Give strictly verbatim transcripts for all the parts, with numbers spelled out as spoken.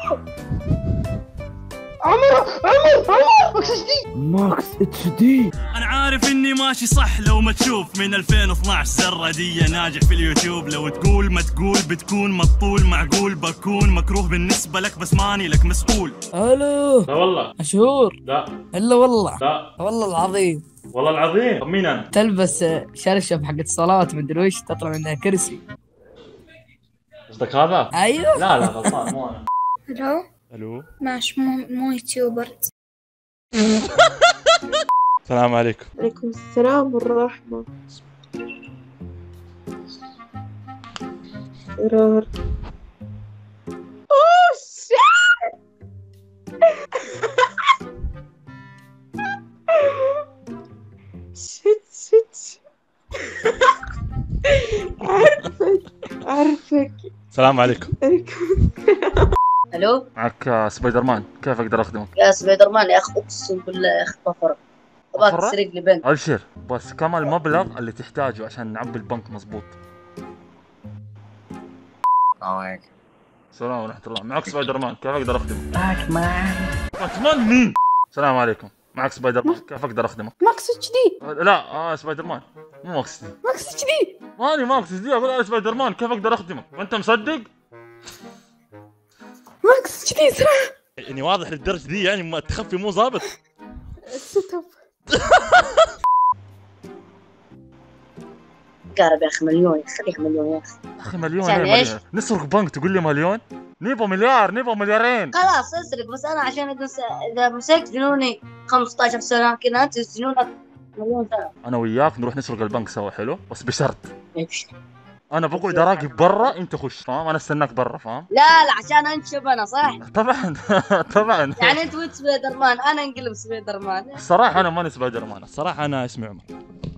عمر عمر عمر ماكس اتش دي. ماكس اتش دي. انا عارف اني ماشي صح لو ما تشوف من ألفين واثناعش سردية ناجح في اليوتيوب. لو تقول ما تقول بتكون مطول معقول بكون مكروه بالنسبة لك بس ماني لك مسؤول. الو. لا والله. مشهور. لا. الا والله. لا والله العظيم. والله العظيم. طب مين انا؟ تلبس شرشف حقت الصلاة مدري وش تطلع منها كرسي. قصدك هذا؟ ايوه. لا لا غلطان مو انا. الو. الو. ماش مو مو يوتيوبر. السلام عليكم. عليكم السلام والرحمة. إرار. أوه شيت. شت شت. عارفك عارفك. السلام عليكم. عليكم. الو. معك سبايدر مان، كيف اقدر اخدمك؟ يا سبايدر مان يا اخ اقسم بالله يا اخ بفرق. ابغاك بفرق؟ تسرق لي بنك. ابشر بس كم المبلغ اللي تحتاجه عشان نعبي البنك مظبوط. السلام عليكم. السلام ورحمة الله. معك سبايدر مان، كيف اقدر اخدمك؟ باكمان. باكمان مين؟ السلام عليكم. معك سبايدر مان، كيف اقدر اخدمك؟ ماكس اتش دي. لا اه سبايدر مان مو ماكس دي. ماكس اتش دي. ماني ماكس دي، اقول انا سبايدر مان، كيف اقدر اخدمك؟ وانت مصدق؟ ماكس اتش دي صراحة. يعني واضح للدرجة دي يعني ما تخفي مو ظابط. السيت اب. قارب يا اخي مليون، خليك مليون يا اخي. اخي مليون عشان ايه إيش؟ مليون؟ نسرق بنك تقول لي مليون؟ نبغى مليار، نبغى مليارين. خلاص اسرق بس انا عشان اذا س- اذا مسكت جنوني خمسة عشر سنة كذا انت جنونك مليون سنة. انا وياك نروح نسرق البنك سوا، حلو؟ بس بشرط ايش؟ انا بقعد اراقب برا، انت خش، فاهم؟ انا استناك برا، فاهم؟ لا لا عشان انشب انا صح؟ طبعا طبعا. يعني انت وانت سبايدر مان انا انقلب سبايدر مان. الصراحة انا ماني سبايدر مان، الصراحة انا اسمي عمر.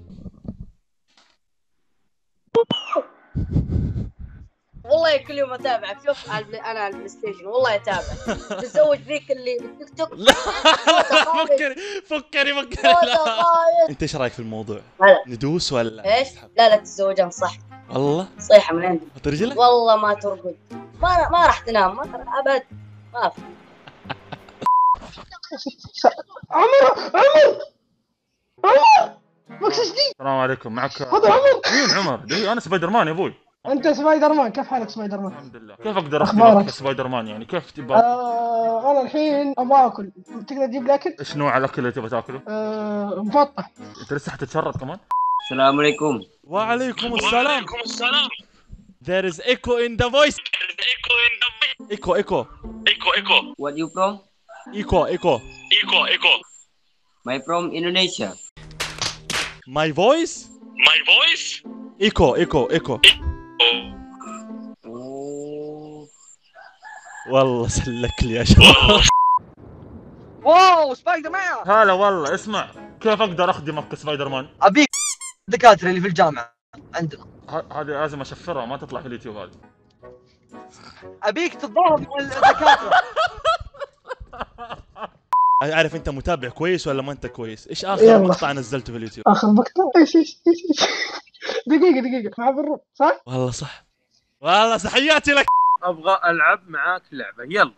والله كل يوم اتابعك. شوف على البلاي- انا على البلاي ستيشن والله اتابعك. تتزوج ذيك اللي بالتيك توك. لا فكري فكري فكري. لا خايف. انت ايش رايك في الموضوع؟ هلا. ندوس ولا ايش؟ لا لا تتزوجها صح. والله صيحة من عندي. ترجلك؟ والله ما ترقد. ما ما راح تنام ما ابد. ما في. عمر عمر عمر ماكس اتش دي. السلام عليكم. معك هذا عمر. مين عمر؟ دي انا سبايدر مان يا ابوي. انت سبايدر مان، كيف حالك سبايدر مان؟ الحمد لله. كيف اقدر أخبارك؟ اخدمك سبايدر مان يعني؟ كيف تبغى؟ آه انا الحين ابغى اكل، تقدر تجيب لي اكل؟ ايش نوع الاكل اللي تبغى تاكله؟ آه مفطح. انت لسه حتتشرد كمان؟ السلام عليكم. وعليكم السلام. وعليكم السلام. There is echo in the voice. Echo in the voice. Echo echo. Echo echo. What you from? Echo echo. Echo echo. My from Indonesia. My voice? My voice? Echo echo echo. Oh. والله سلك لي يا شباب. واو سبايدر مان. هلا والله. اسمع، كيف اقدر اخدمك كسبايدر مان؟ ابيك الدكاتره اللي في الجامعه عندنا. ه- هذه لازم اشفرها، ما تطلع في اليوتيوب هذه. ابيك تتضارب مع الدكاتره. عارف انت متابع كويس ولا ما انت كويس؟ ايش اخر يلا. مقطع نزلته في اليوتيوب؟ اخر مقطع ايش ايش ايش ايش دقيقة دقيقة مع بالروح صح؟ والله صح. والله تحياتي لك. ابغى العب معاك لعبه يلا.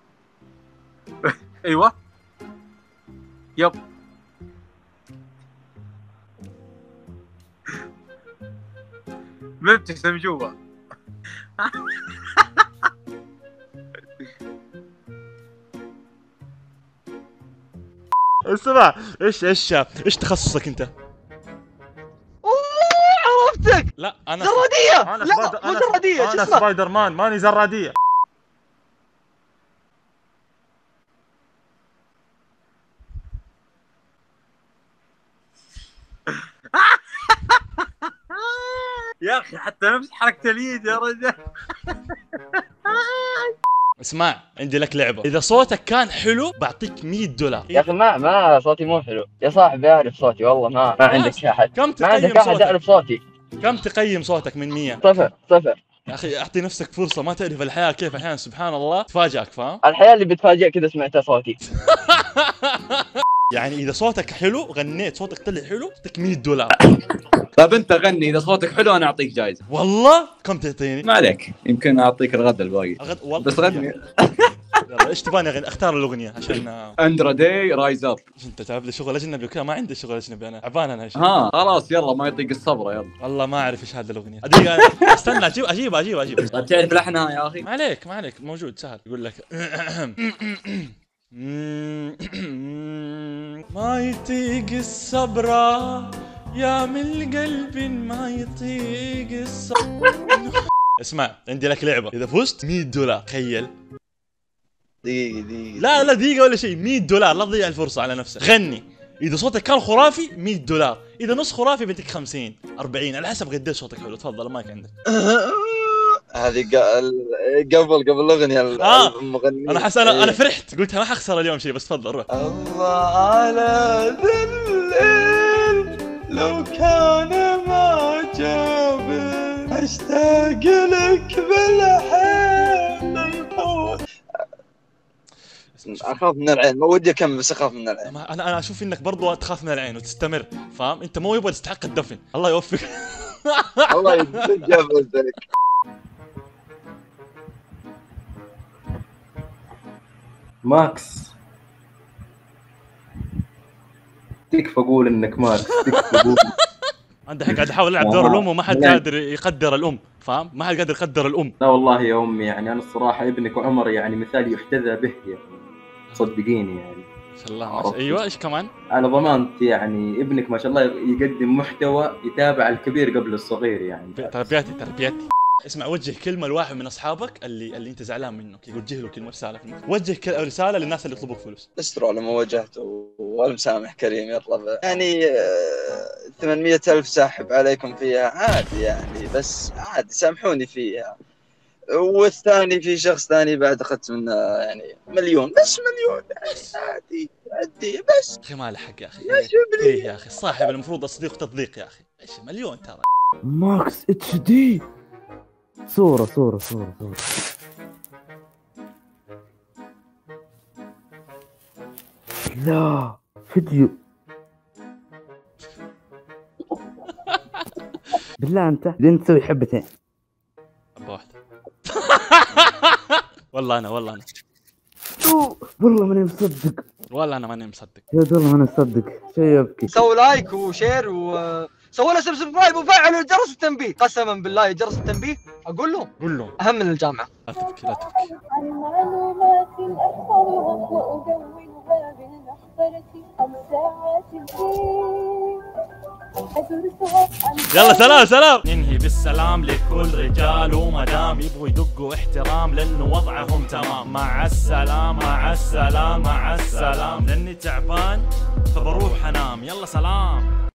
ايوه يب. مبتسم جوا. اسمع، ايش ايش ايش تخصصك انت؟ اوه عرفتك. لا انا زراديه. انا لا سبايدر مو انا زراديه شو انا اسمه؟ سبايدر مان، ماني زراديه. يا اخي حتى نفس حركه اليد يا رجال. اسمع، عندي لك لعبه، اذا صوتك كان حلو بعطيك مية دولار. يا اخي ما ما صوتي مو حلو يا صاحبي. اعرف صوتي والله. ما ما عندك احد. كم ما تقيم عندك احد صوتك؟ يعرف صوتي. كم تقيم صوتك من مية؟ صفر صفر. يا اخي اعطي نفسك فرصه، ما تعرف الحياه كيف احيانا سبحان الله تفاجئك، فاهم؟ الحياة اللي بتفاجئك كذا سمعتها صوتي. يعني اذا صوتك حلو غنيت صوتك طلع حلو اعطيك مية دولار. طيب انت غني، اذا صوتك حلو انا اعطيك جائزه. والله كم تعطيني؟ ما عليك، يمكن اعطيك الغدا الباقي. أغد... والله بس غني. يلا ايش تبغاني اغني؟ اختار الاغنيه عشان اندرا داي رايز اب. انت تعرف لي شغل اجنبي وكذا، ما عندي شغل اجنبي انا، عبان انا هالشيء. ها خلاص يلا ما يطيق الصبر يلا. والله ما اعرف ايش هذه الاغنيه. دقيقه استنى اجيب اجيب اجيب اجيب. طيب تعرف لحنها يا اخي؟ ما عليك ما عليك موجود سهل. يقول لك ما يطيق الصبر يا من قلب ما يطيق الصبر. اسمع عندي لك لعبه، اذا فزت مية دولار. تخيل. دقيقة دقيقة لا لا دقيقه ولا شيء، مية دولار. لا تضيع الفرصه على نفسك. غني، اذا صوتك كان خرافي مية دولار، اذا نص خرافي بدك خمسين أربعين على حسب قديش صوتك حلو. تفضل المايك عندك. هذه قبل قبل الاغنيه آه. المغني. انا حس انا انا فرحت، قلت ما حخسر اليوم شيء، بس تفضل روح. الله على ذا الليل لو كان ما جاب اشتاق لك بالحين الفوت. اخاف من العين، ما ودي اكمل بس اخاف من العين. انا انا اشوف انك برضو تخاف من العين وتستمر، فاهم؟ انت مو يبغى تستحق الدفن. الله يوفقك. الله يجزاك. ماكس تكفى اقول انك ماكس، تكفى اقول. انت قاعد احاول العب دور الام وما حد قادر يقدر الام، فاهم؟ ما حد قادر يقدر الام. لا والله يا امي يعني انا الصراحه ابنك وعمر يعني مثال يحتذى به يعني، صدقيني يعني. ما شاء الله ما شاء. ايوه ايش كمان؟ على ضمانتي يعني ابنك ما شاء الله يقدم محتوى يتابع الكبير قبل الصغير يعني. تربيتي تربيتي. اسمع، وجه كلمه لواحد من اصحابك اللي اللي انت زعلان منه، وجه له كلمه رساله في المكتب. وجه رساله للناس اللي يطلبوك فلوس. استروا لما وجهته والمسامح كريم يلا يعني ثمانمية ألف ساحب عليكم فيها عادي يعني، بس عادي سامحوني فيها. والثاني في شخص ثاني بعد اخذت منه يعني مليون، بس مليون يعني عادي عادي بس. اخي ما له حق يا اخي. ايه يا اخي الصاحب المفروض الصديق تطبيق يا اخي. ايش مليون ترى. ماكس اتش دي. صورة صورة صورة صورة. لا فيديو. بالله انت انت تسوي حبتين. حبة واحدة. والله انا والله انا. والله ماني مصدق. والله انا ماني مصدق. يا والله ماني مصدق، شيء يبكي. سووا لايك وشير وسووا له سبسكرايب وفعلوا الجرس التنبيه. قسما بالله جرس التنبيه اقول لهم قول لهم اهم من الجامعه. لا تبكي لا تبكي. عن معلومات احفظها وادونها بالمحبره عن ساعات يلا سلام سلام. ننهي بالسلام لكل رجال ومدام يبغوا يدقوا احترام لانه وضعهم تمام. مع السلام مع السلام مع السلام، لاني تعبان فبروح انام. يلا سلام.